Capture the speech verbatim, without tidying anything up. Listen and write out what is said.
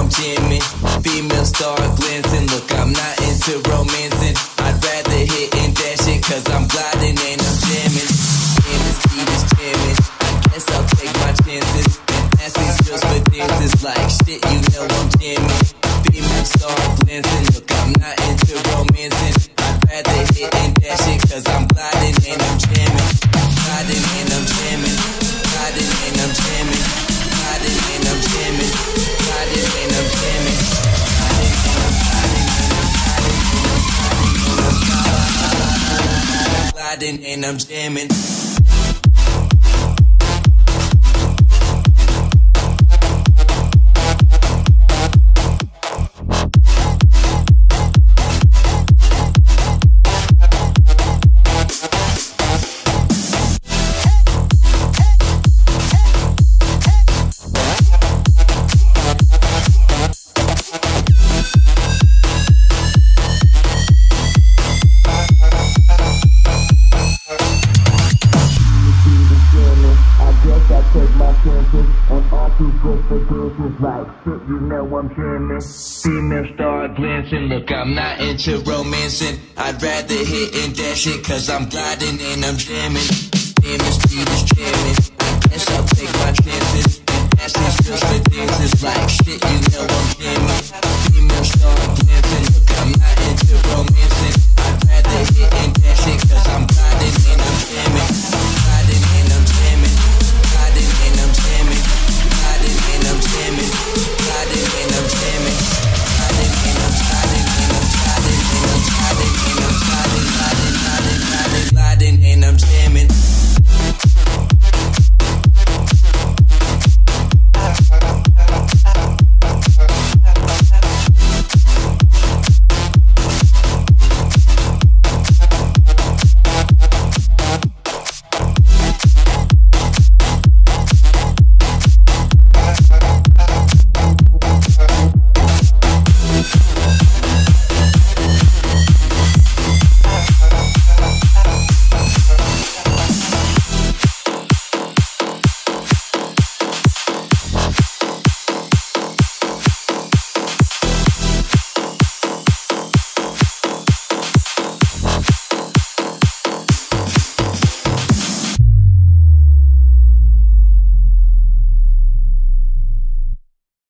I'm jamming. Female star glancing, look, I'm not into romancing. I'd rather hit and dash it, cause I'm gliding and I'm jamming. And this beat is jamming, I guess I'll take my chances. And ask these girls for dances like shit, you know I'm jamming. Female star glancing, look, I'm not into romancing. I'd rather hit and dash it, cause I'm gliding and I'm jamming. Gliding and I'm jamming. Gliding and I'm jamming. Gliding and I'm jamming. Gliding and I'm jamming. Gliding and I'm jamming. Like shit, you know I'm jamming. Female star glancing, look, I'm not into romancing. I'd rather hit and dash it, cause I'm gliding and I'm jamming. Damn, the street is jamming, I guess I'll take my chances. And ask these girls for dances like shit, you know I'm jamming.